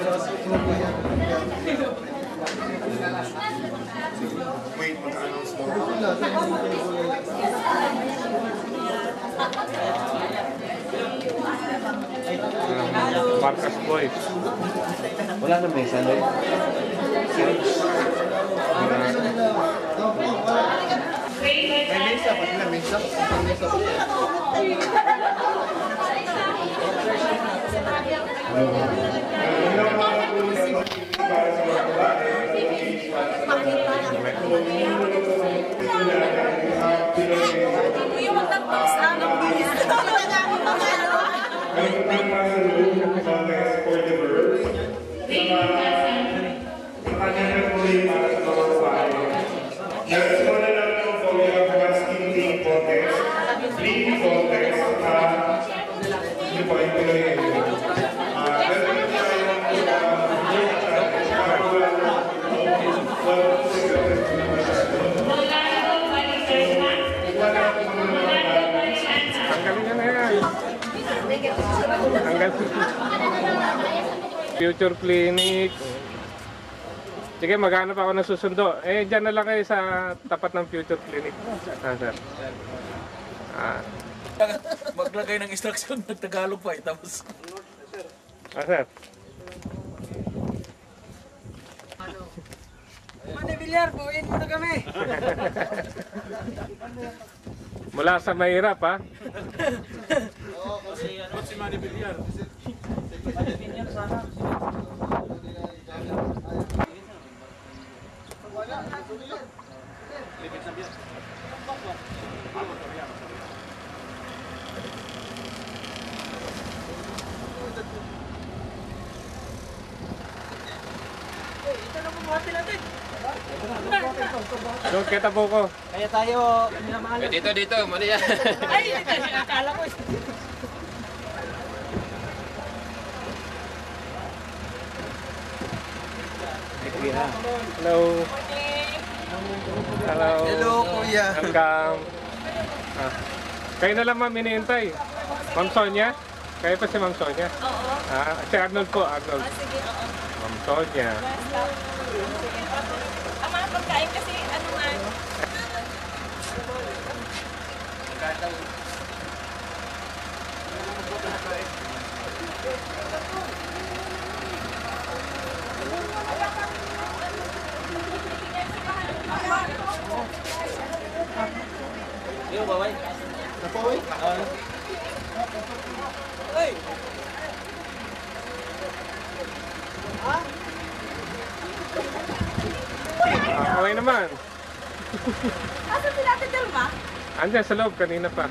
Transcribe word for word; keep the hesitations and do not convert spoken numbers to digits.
Wait, mag-announce mo. Marcus Boy. Wala na mesa, no? May mesa pa sila, mesa. May mesa pa sila. Yung mag-post ano, Future Clinic. Sige, maghanap ako ng susundo. Eh, dyan na lang kayo sa tapat ng Future Clinic. Ah, sir. Ah. Maglagay ng instruction, nagtagalog pa eh. Tapos... Ah, sir. Manny Villar, buuin mo na kami. Mula sa mahirap, ha? Oo, kasi ano si Manny Villar. So, kita po ko. Kaya tayo, minamahal. Dito, dito, mali yan. Ay, akala ko. Hello. Hello. Hello, kuya. Welcome. Ah. Kayo na lang, ma'am, iniintay. Ma'am Sonia? Kayo pa si Ma'am Sonia? Oo. Ah, si Arnold po, Arnold. Ah, sige, oo. Ma'am Sonia. Basta. Sige. Ang mga pagkain kasi, ano nga. Iyo, baway. Napaway? Hey! Ah, okay naman. Asa sila Ate Delma? Andiyan sa loob, kanina pa.